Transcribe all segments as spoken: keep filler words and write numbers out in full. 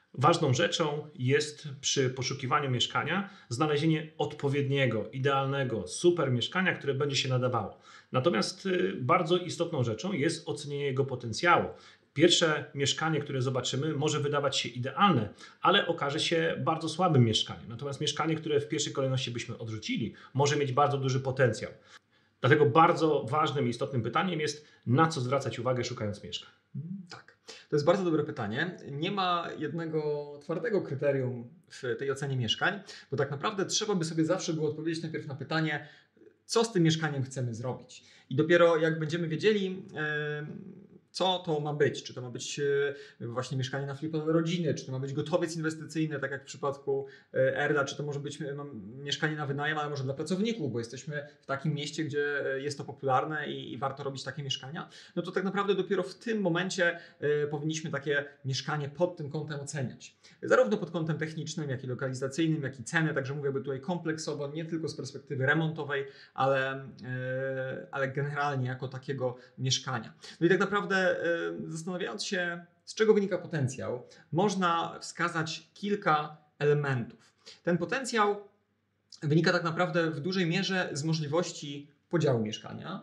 Ważną rzeczą jest przy poszukiwaniu mieszkania znalezienie odpowiedniego, idealnego, super mieszkania, które będzie się nadawało. Natomiast y, bardzo istotną rzeczą jest ocenienie jego potencjału. Pierwsze mieszkanie, które zobaczymy, może wydawać się idealne, ale okaże się bardzo słabym mieszkaniem. Natomiast mieszkanie, które w pierwszej kolejności byśmy odrzucili, może mieć bardzo duży potencjał. Dlatego bardzo ważnym i istotnym pytaniem jest, na co zwracać uwagę szukając mieszkań. Tak, to jest bardzo dobre pytanie. Nie ma jednego twardego kryterium w tej ocenie mieszkań, bo tak naprawdę trzeba by sobie zawsze było odpowiedzieć najpierw na pytanie, co z tym mieszkaniem chcemy zrobić. I dopiero jak będziemy wiedzieli, co to ma być, czy to ma być właśnie mieszkanie na flipowe rodziny, czy to ma być gotowiec inwestycyjny, tak jak w przypadku Erla, czy to może być mieszkanie na wynajem, ale może dla pracowników, bo jesteśmy w takim mieście, gdzie jest to popularne i, i warto robić takie mieszkania, no to tak naprawdę dopiero w tym momencie powinniśmy takie mieszkanie pod tym kątem oceniać. Zarówno pod kątem technicznym, jak i lokalizacyjnym, jak i ceny, także mówię tutaj kompleksowo, nie tylko z perspektywy remontowej, ale, ale generalnie jako takiego mieszkania. No i tak naprawdę zastanawiając się, z czego wynika potencjał, można wskazać kilka elementów. Ten potencjał wynika tak naprawdę w dużej mierze z możliwości podziału mieszkania,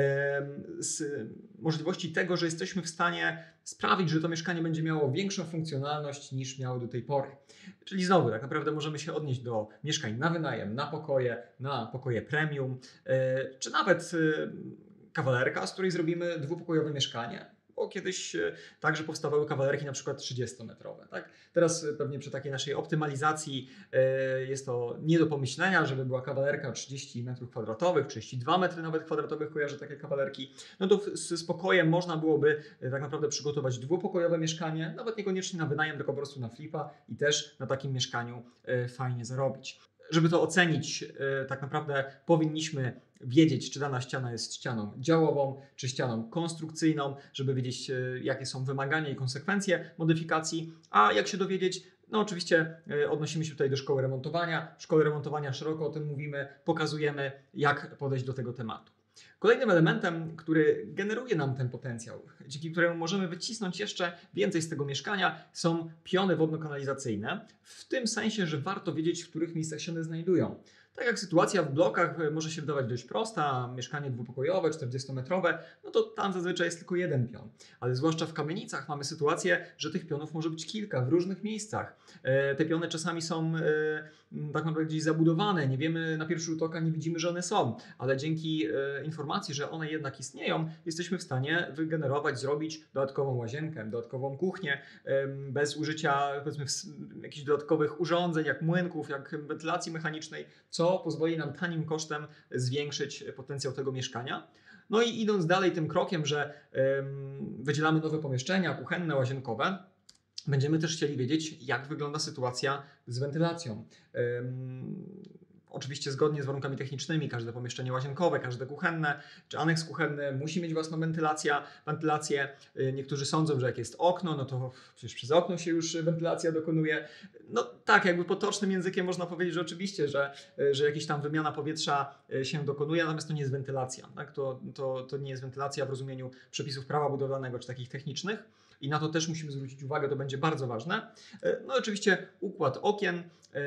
z możliwości tego, że jesteśmy w stanie sprawić, że to mieszkanie będzie miało większą funkcjonalność niż miało do tej pory. Czyli znowu tak naprawdę możemy się odnieść do mieszkań na wynajem, na pokoje, na pokoje premium, czy nawet kawalerka, z której zrobimy dwupokojowe mieszkanie, bo kiedyś także powstawały kawalerki na przykład trzydziestometrowe. Tak? Teraz pewnie przy takiej naszej optymalizacji jest to nie do pomyślenia, żeby była kawalerka trzydzieści metrów kwadratowych, trzydzieści dwa metry nawet kwadratowych, kojarzę takie kawalerki. No to z spokojem można byłoby tak naprawdę przygotować dwupokojowe mieszkanie, nawet niekoniecznie na wynajem, tylko po prostu na flipa i też na takim mieszkaniu fajnie zarobić. Żeby to ocenić, tak naprawdę powinniśmy wiedzieć, czy dana ściana jest ścianą działową, czy ścianą konstrukcyjną, żeby wiedzieć, jakie są wymagania i konsekwencje modyfikacji, a jak się dowiedzieć, no oczywiście odnosimy się tutaj do szkoły remontowania. W szkole remontowania szeroko o tym mówimy, pokazujemy, jak podejść do tego tematu. Kolejnym elementem, który generuje nam ten potencjał, dzięki któremu możemy wycisnąć jeszcze więcej z tego mieszkania, są piony wodno-kanalizacyjne, w tym sensie, że warto wiedzieć, w których miejscach się one znajdują. Tak jak sytuacja w blokach może się wydawać dość prosta, mieszkanie dwupokojowe, czterdziestometrowe, no to tam zazwyczaj jest tylko jeden pion. Ale zwłaszcza w kamienicach mamy sytuację, że tych pionów może być kilka w różnych miejscach. Te piony czasami są tak naprawdę gdzieś zabudowane, nie wiemy, na pierwszy rzut oka nie widzimy, że one są, ale dzięki informacji, że one jednak istnieją, jesteśmy w stanie wygenerować, zrobić dodatkową łazienkę, dodatkową kuchnię, bez użycia powiedzmy jakichś dodatkowych urządzeń, jak młynków, jak wentylacji mechanicznej, co pozwoli nam tanim kosztem zwiększyć potencjał tego mieszkania. No i idąc dalej tym krokiem, że ym, wydzielamy nowe pomieszczenia kuchenne, łazienkowe, będziemy też chcieli wiedzieć, jak wygląda sytuacja z wentylacją. Ym, Oczywiście zgodnie z warunkami technicznymi, każde pomieszczenie łazienkowe, każde kuchenne czy aneks kuchenny musi mieć własną wentylacja, wentylację. Niektórzy sądzą, że jak jest okno, no to przecież przez okno się już wentylacja dokonuje. No tak, jakby potocznym językiem można powiedzieć, że oczywiście, że, że jakaś tam wymiana powietrza się dokonuje, natomiast to nie jest wentylacja. Tak? To, to, to nie jest wentylacja w rozumieniu przepisów prawa budowlanego czy takich technicznych. I na to też musimy zwrócić uwagę, to będzie bardzo ważne. No oczywiście układ okien.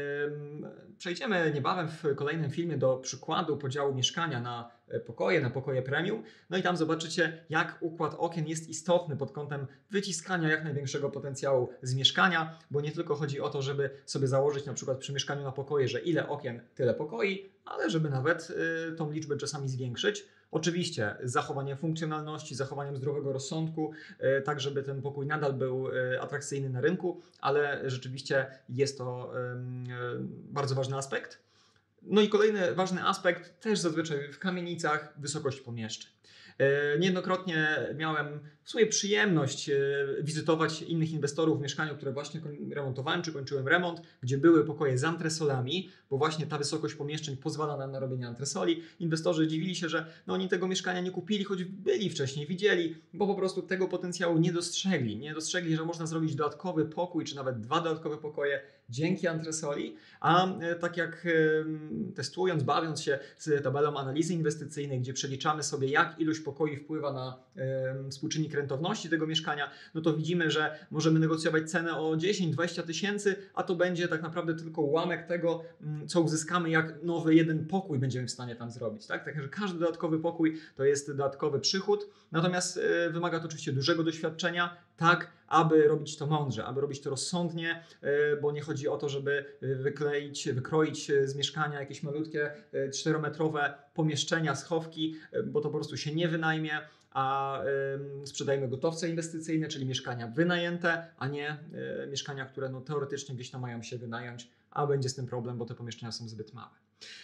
Przejdziemy niebawem w kolejnym filmie do przykładu podziału mieszkania na pokoje, na pokoje premium. No i tam zobaczycie, jak układ okien jest istotny pod kątem wyciskania jak największego potencjału z mieszkania, bo nie tylko chodzi o to, żeby sobie założyć na przykład przy mieszkaniu na pokoje, że ile okien, tyle pokoi, ale żeby nawet tą liczbę czasami zwiększyć. Oczywiście z zachowaniem funkcjonalności, zachowaniem zdrowego rozsądku, tak żeby ten pokój nadal był atrakcyjny na rynku, ale rzeczywiście jest to bardzo ważny aspekt. No i kolejny ważny aspekt, też zazwyczaj w kamienicach, wysokość pomieszczeń. Niejednokrotnie miałem w sumie przyjemność wizytować innych inwestorów w mieszkaniu, które właśnie remontowałem, czy kończyłem remont, gdzie były pokoje z antresolami, bo właśnie ta wysokość pomieszczeń pozwala nam na robienie antresoli. Inwestorzy dziwili się, że no oni tego mieszkania nie kupili, choć byli wcześniej, widzieli, bo po prostu tego potencjału nie dostrzegli. Nie dostrzegli, że można zrobić dodatkowy pokój, czy nawet dwa dodatkowe pokoje dzięki antresoli, a tak jak testując, bawiąc się z tabelą analizy inwestycyjnej, gdzie przeliczamy sobie, jak ilość pokoi wpływa na współczynnik wskaźnik rentowności tego mieszkania, no to widzimy, że możemy negocjować cenę o dziesięć dwadzieścia tysięcy, a to będzie tak naprawdę tylko ułamek tego, co uzyskamy, jak nowy jeden pokój będziemy w stanie tam zrobić. Tak? Także każdy dodatkowy pokój to jest dodatkowy przychód, natomiast wymaga to oczywiście dużego doświadczenia, tak aby robić to mądrze, aby robić to rozsądnie, bo nie chodzi o to, żeby wykleić, wykroić z mieszkania jakieś malutkie czterometrowe pomieszczenia, schowki, bo to po prostu się nie wynajmie, a sprzedajemy gotowce inwestycyjne, czyli mieszkania wynajęte, a nie mieszkania, które no, teoretycznie gdzieś tam mają się wynająć, a będzie z tym problem, bo te pomieszczenia są zbyt małe.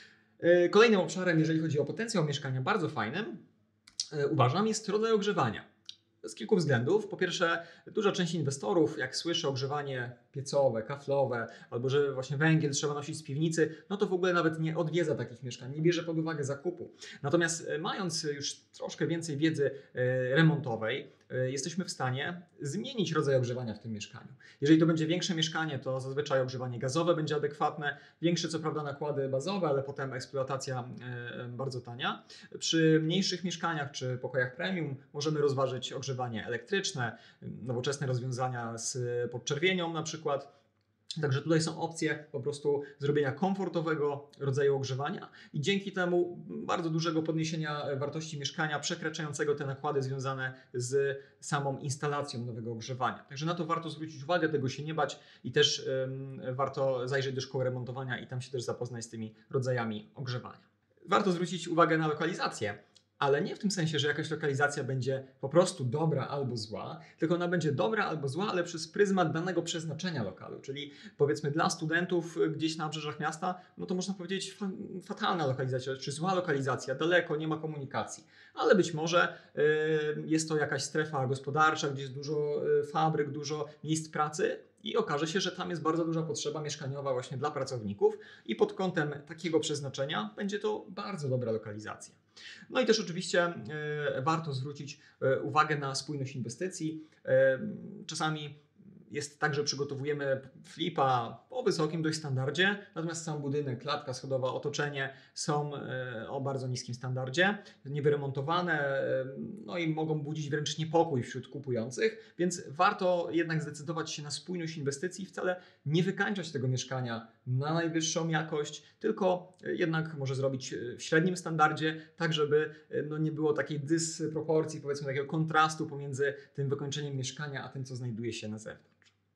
Kolejnym obszarem, jeżeli chodzi o potencjał mieszkania, bardzo fajnym, uważam, jest rodzaj ogrzewania. Z kilku względów. Po pierwsze, duża część inwestorów, jak słyszy ogrzewanie piecowe, kaflowe, albo że właśnie węgiel trzeba nosić z piwnicy, no to w ogóle nawet nie odwiedza takich mieszkań, nie bierze pod uwagę zakupu. Natomiast mając już troszkę więcej wiedzy remontowej, jesteśmy w stanie zmienić rodzaj ogrzewania w tym mieszkaniu. Jeżeli to będzie większe mieszkanie, to zazwyczaj ogrzewanie gazowe będzie adekwatne, większe co prawda nakłady bazowe, ale potem eksploatacja bardzo tania. Przy mniejszych mieszkaniach czy pokojach premium możemy rozważyć ogrzewanie elektryczne, nowoczesne rozwiązania z podczerwienią na przykład. Także tutaj są opcje po prostu zrobienia komfortowego rodzaju ogrzewania i dzięki temu bardzo dużego podniesienia wartości mieszkania przekraczającego te nakłady związane z samą instalacją nowego ogrzewania. Także na to warto zwrócić uwagę, tego się nie bać i też um, warto zajrzeć do szkoły remontowania i tam się też zapoznać z tymi rodzajami ogrzewania. Warto zwrócić uwagę na lokalizację. Ale nie w tym sensie, że jakaś lokalizacja będzie po prostu dobra albo zła, tylko ona będzie dobra albo zła, ale przez pryzmat danego przeznaczenia lokalu. Czyli powiedzmy dla studentów gdzieś na obrzeżach miasta, no to można powiedzieć fatalna lokalizacja, czy zła lokalizacja, daleko, nie ma komunikacji. Ale być może y, jest to jakaś strefa gospodarcza, gdzie jest dużo y, fabryk, dużo miejsc pracy, i okaże się, że tam jest bardzo duża potrzeba mieszkaniowa właśnie dla pracowników i pod kątem takiego przeznaczenia będzie to bardzo dobra lokalizacja. No i też oczywiście y, warto zwrócić y, uwagę na spójność inwestycji. Y, czasami jest tak, że przygotowujemy flipa o wysokim dość standardzie, natomiast sam budynek, klatka schodowa, otoczenie są o bardzo niskim standardzie, niewyremontowane, no i mogą budzić wręcz niepokój wśród kupujących, więc warto jednak zdecydować się na spójność inwestycji i wcale nie wykańczać tego mieszkania na najwyższą jakość, tylko jednak może zrobić w średnim standardzie, tak żeby no nie było takiej dysproporcji, powiedzmy takiego kontrastu pomiędzy tym wykończeniem mieszkania, a tym, co znajduje się na zewnątrz.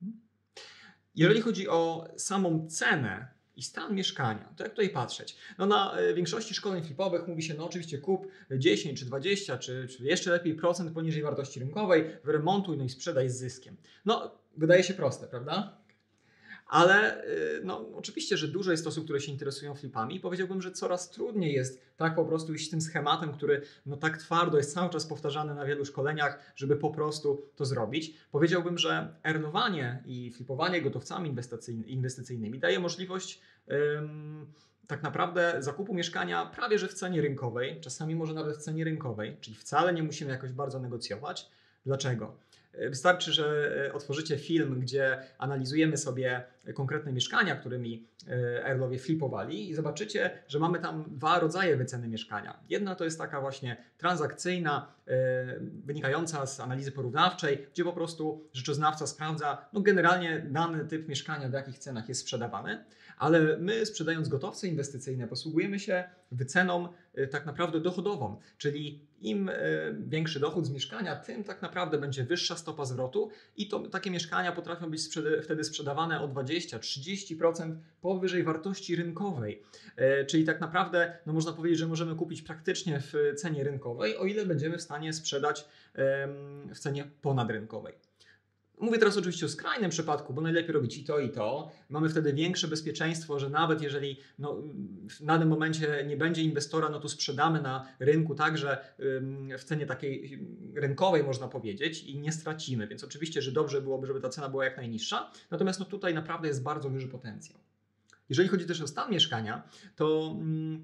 Jeżeli chodzi o samą cenę i stan mieszkania, to jak tutaj patrzeć? No na większości szkoleń flipowych mówi się, no oczywiście kup dziesięć czy dwadzieścia czy, czy jeszcze lepiej procent poniżej wartości rynkowej, wyremontuj, no i sprzedaj z zyskiem. No wydaje się proste, prawda? Ale no, oczywiście, że dużo jest osób, które się interesują flipami. Powiedziałbym, że coraz trudniej jest tak po prostu iść tym schematem, który no, tak twardo jest cały czas powtarzany na wielu szkoleniach, żeby po prostu to zrobić. Powiedziałbym, że earnowanie i flipowanie gotowcami inwestycyjnymi daje możliwość ym, tak naprawdę zakupu mieszkania prawie że w cenie rynkowej, czasami może nawet w cenie rynkowej, czyli wcale nie musimy jakoś bardzo negocjować. Dlaczego? Wystarczy, że otworzycie film, gdzie analizujemy sobie konkretne mieszkania, którymi Earlowie flipowali i zobaczycie, że mamy tam dwa rodzaje wyceny mieszkania. Jedna to jest taka właśnie transakcyjna, wynikająca z analizy porównawczej, gdzie po prostu rzeczoznawca sprawdza no generalnie dany typ mieszkania, w jakich cenach jest sprzedawany, ale my sprzedając gotowce inwestycyjne posługujemy się wyceną tak naprawdę dochodową, czyli im większy dochód z mieszkania, tym tak naprawdę będzie wyższa stopa zwrotu i to takie mieszkania potrafią być sprzeda- wtedy sprzedawane o dwadzieścia do trzydziestu procent powyżej wartości rynkowej. Czyli tak naprawdę no można powiedzieć, że możemy kupić praktycznie w cenie rynkowej, o ile będziemy w stanie sprzedać w cenie ponadrynkowej. Mówię teraz oczywiście o skrajnym przypadku, bo najlepiej robić i to, i to. Mamy wtedy większe bezpieczeństwo, że nawet jeżeli no, w danym momencie nie będzie inwestora, no to sprzedamy na rynku także w cenie takiej rynkowej, można powiedzieć, i nie stracimy. Więc oczywiście, że dobrze byłoby, żeby ta cena była jak najniższa. Natomiast no, tutaj naprawdę jest bardzo duży potencjał. Jeżeli chodzi też o stan mieszkania, to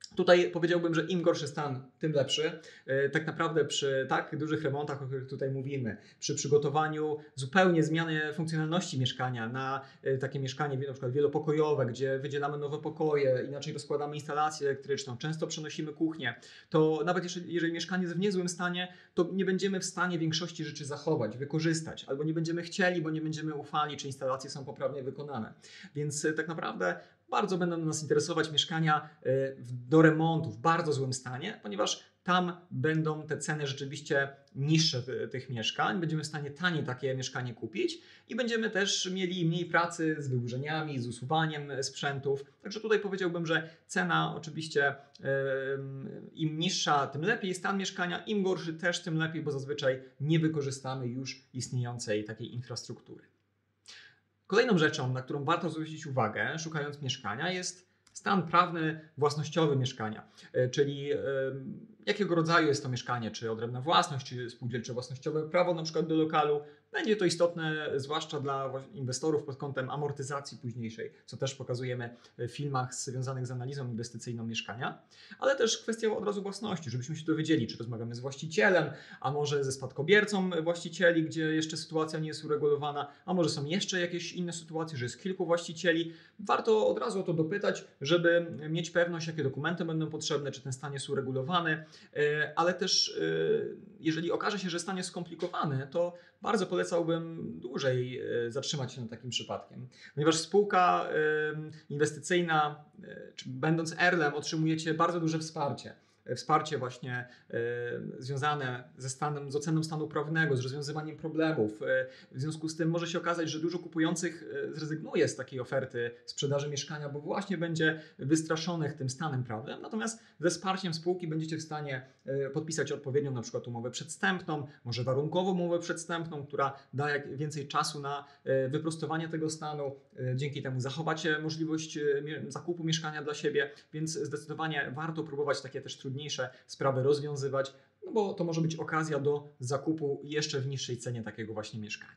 Tutaj powiedziałbym, że im gorszy stan, tym lepszy. Tak naprawdę przy tak dużych remontach, o których tutaj mówimy, przy przygotowaniu zupełnie zmiany funkcjonalności mieszkania na takie mieszkanie na przykład wielopokojowe, gdzie wydzielamy nowe pokoje, inaczej rozkładamy instalację elektryczną, często przenosimy kuchnię, to nawet jeżeli, jeżeli mieszkanie jest w niezłym stanie, to nie będziemy w stanie większości rzeczy zachować, wykorzystać, albo nie będziemy chcieli, bo nie będziemy ufali, czy instalacje są poprawnie wykonane. Więc tak naprawdę bardzo będą nas interesować mieszkania do remontu w bardzo złym stanie, ponieważ tam będą te ceny rzeczywiście niższe tych mieszkań. Będziemy w stanie taniej takie mieszkanie kupić i będziemy też mieli mniej pracy z wyburzeniami, z usuwaniem sprzętów. Także tutaj powiedziałbym, że cena oczywiście im niższa, tym lepiej stan mieszkania, im gorszy też tym lepiej, bo zazwyczaj nie wykorzystamy już istniejącej takiej infrastruktury. Kolejną rzeczą, na którą warto zwrócić uwagę, szukając mieszkania, jest stan prawny własnościowy mieszkania, czyli jakiego rodzaju jest to mieszkanie, czy odrębna własność, czy spółdzielcze własnościowe prawo na przykład do lokalu. Będzie to istotne zwłaszcza dla inwestorów pod kątem amortyzacji późniejszej, co też pokazujemy w filmach związanych z analizą inwestycyjną mieszkania, ale też kwestia od razu własności, żebyśmy się dowiedzieli, czy rozmawiamy z właścicielem, a może ze spadkobiercą właścicieli, gdzie jeszcze sytuacja nie jest uregulowana, a może są jeszcze jakieś inne sytuacje, że jest kilku właścicieli. Warto od razu o to dopytać, żeby mieć pewność, jakie dokumenty będą potrzebne, czy ten stan jest uregulowany, ale też jeżeli okaże się, że stan jest skomplikowany, to bardzo polecałbym dłużej zatrzymać się nad takim przypadkiem, ponieważ spółka inwestycyjna, czy będąc erlem, otrzymujecie bardzo duże wsparcie. Wsparcie właśnie y, związane ze stanem, z oceną stanu prawnego, z rozwiązywaniem problemów. Y, w związku z tym może się okazać, że dużo kupujących y, zrezygnuje z takiej oferty sprzedaży mieszkania, bo właśnie będzie wystraszonych tym stanem prawnym. Natomiast ze wsparciem spółki będziecie w stanie y, podpisać odpowiednią na przykład umowę przedwstępną, może warunkową umowę przedwstępną, która da jak więcej czasu na y, wyprostowanie tego stanu. Y, dzięki temu zachowacie możliwość y, zakupu mieszkania dla siebie, więc zdecydowanie warto próbować takie też trudniejsze sprawy rozwiązywać, no bo to może być okazja do zakupu jeszcze w niższej cenie takiego właśnie mieszkania.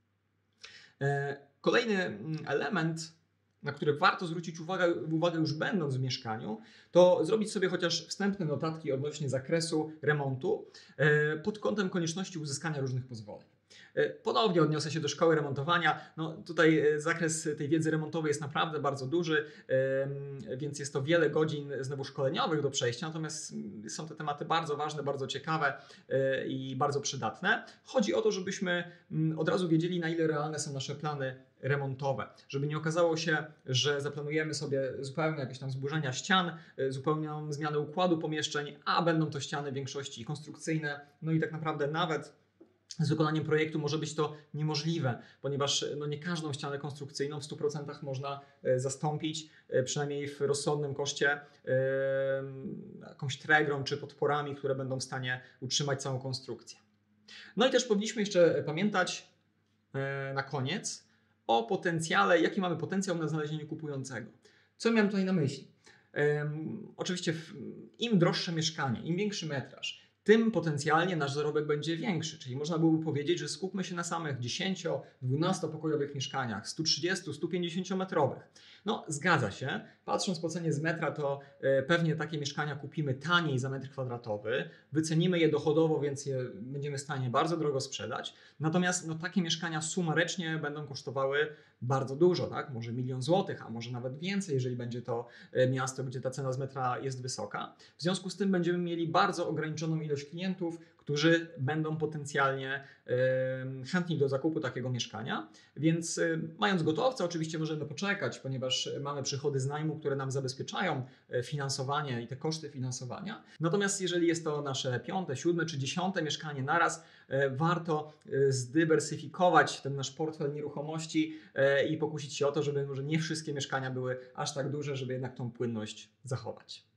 Kolejny element, na który warto zwrócić uwagę, uwagę już będąc w mieszkaniu, to zrobić sobie chociaż wstępne notatki odnośnie zakresu remontu pod kątem konieczności uzyskania różnych pozwoleń. Ponownie odniosę się do szkoły remontowania. No, tutaj zakres tej wiedzy remontowej jest naprawdę bardzo duży, więc jest to wiele godzin znowu szkoleniowych do przejścia, natomiast są te tematy bardzo ważne, bardzo ciekawe i bardzo przydatne. Chodzi o to, żebyśmy od razu wiedzieli, na ile realne są nasze plany remontowe, żeby nie okazało się, że zaplanujemy sobie zupełnie jakieś tam zburzenia ścian, zupełną zmianę układu pomieszczeń, a będą to ściany w większości konstrukcyjne, no i tak naprawdę nawet z wykonaniem projektu może być to niemożliwe, ponieważ no, nie każdą ścianę konstrukcyjną w stu procentach można zastąpić, przynajmniej w rozsądnym koszcie, jakąś tregrą czy podporami, które będą w stanie utrzymać całą konstrukcję. No i też powinniśmy jeszcze pamiętać na koniec o potencjale, jaki mamy potencjał na znalezienie kupującego. Co miałem tutaj na myśli? Um, oczywiście im droższe mieszkanie, im większy metraż, tym potencjalnie nasz zarobek będzie większy. Czyli można byłoby powiedzieć, że skupmy się na samych dziesięcio-dwunastopokojowych mieszkaniach, stu trzydziestu, stu pięćdziesięciu metrowych. No zgadza się, patrząc po cenie z metra, to e, pewnie takie mieszkania kupimy taniej za metr kwadratowy, wycenimy je dochodowo, więc je będziemy w stanie bardzo drogo sprzedać. Natomiast no, takie mieszkania sumarycznie będą kosztowały bardzo dużo, tak? Może milion złotych, a może nawet więcej, jeżeli będzie to miasto, gdzie ta cena z metra jest wysoka. W związku z tym będziemy mieli bardzo ograniczoną ilość klientów, którzy będą potencjalnie y, chętni do zakupu takiego mieszkania, więc y, mając gotowca oczywiście możemy poczekać, ponieważ mamy przychody z najmu, które nam zabezpieczają finansowanie i te koszty finansowania. Natomiast jeżeli jest to nasze piąte, siódme czy dziesiąte mieszkanie naraz, y, warto y, zdywersyfikować ten nasz portfel nieruchomości y, i pokusić się o to, żeby może nie wszystkie mieszkania były aż tak duże, żeby jednak tą płynność zachować.